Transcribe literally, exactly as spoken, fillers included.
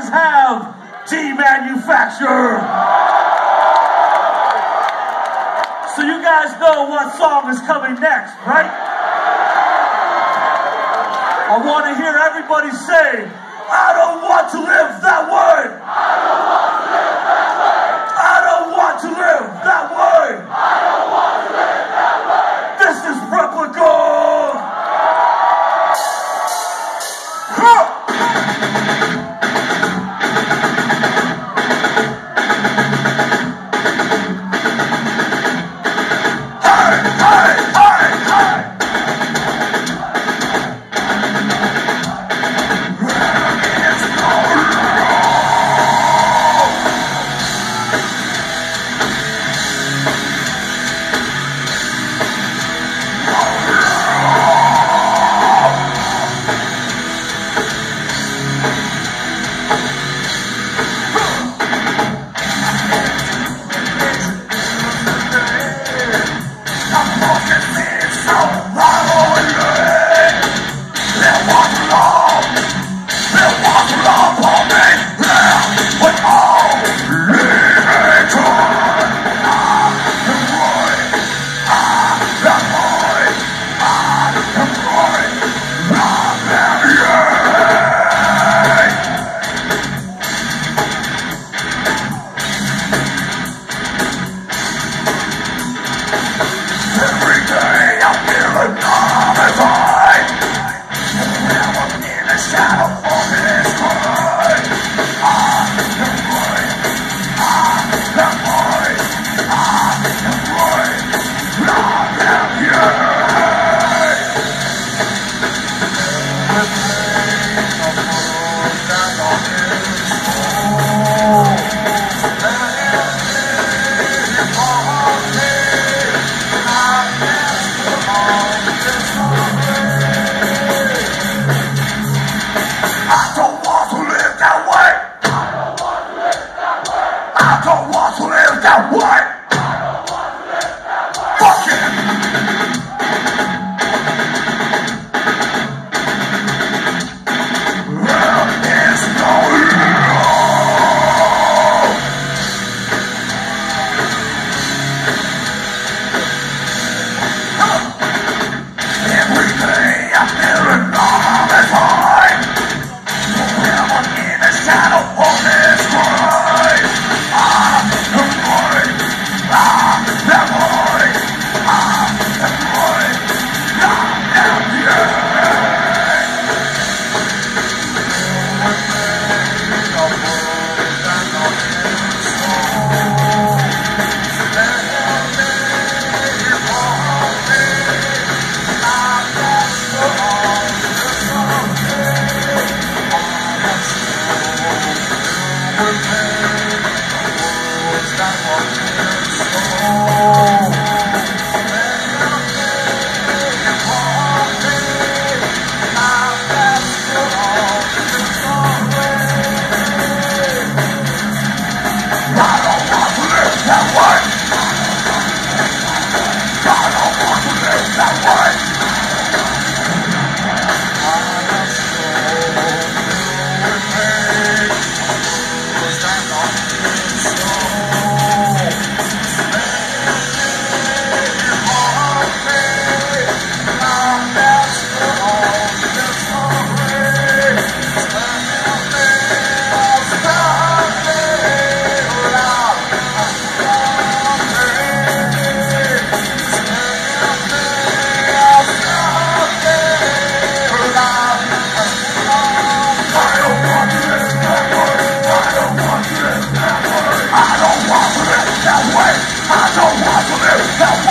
guys have Demanufacture? So you guys know what song is coming next, right? I want to hear everybody say, I don't want to live that way. I don't want to live that way. I don't want to live that way. I don't want to live that way. This is Replica. I don't want to live that way.